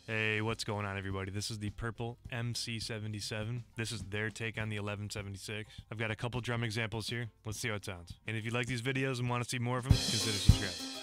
Hey, what's going on, everybody? This is the purple MC77. This is their take on the 1176. I've got a couple drum examples here. Let's see how it sounds. And if you like these videos and want to see more of them, consider subscribing.